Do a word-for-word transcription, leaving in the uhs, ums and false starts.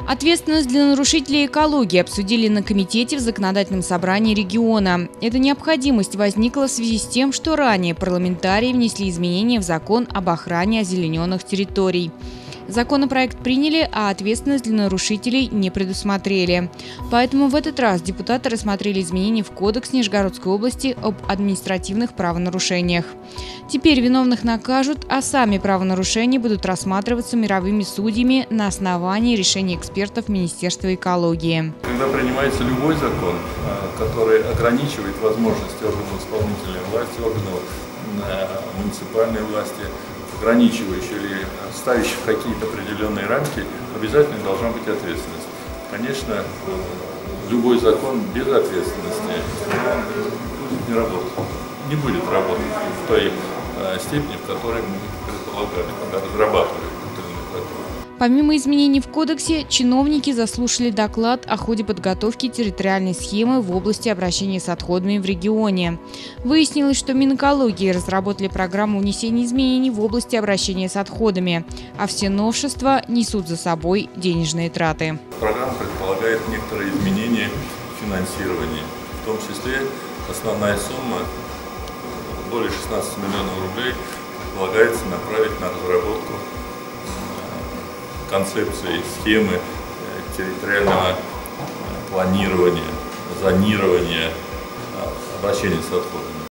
Ответственность для нарушителей экологии обсудили на комитете в законодательном собрании региона. Эта необходимость возникла в связи с тем, что ранее парламентарии внесли изменения в закон об охране озелененных территорий. Законопроект приняли, а ответственность для нарушителей не предусмотрели. Поэтому в этот раз депутаты рассмотрели изменения в Кодекс Нижегородской области об административных правонарушениях. Теперь виновных накажут, а сами правонарушения будут рассматриваться мировыми судьями на основании решений экспертов Министерства экологии. Когда принимается любой закон, который ограничивает возможности органов исполнительной власти, органов муниципальной власти, ограничивающий или ставящий какие-то определенные рамки, обязательно должна быть ответственность. Конечно, любой закон без ответственности не работает, не будет работать в той степени, в которой мы предполагали, когда разрабатывали внутренний закон. Помимо изменений в кодексе, чиновники заслушали доклад о ходе подготовки территориальной схемы в области обращения с отходами в регионе. Выяснилось, что Минэкологии разработали программу внесения изменений в области обращения с отходами, а все новшества несут за собой денежные траты. Программа предполагает некоторые изменения в финансировании, в том числе основная сумма, более шестнадцати миллионов рублей, предполагается направить на разработку концепции, схемы территориального планирования, зонирования обращения с отходами.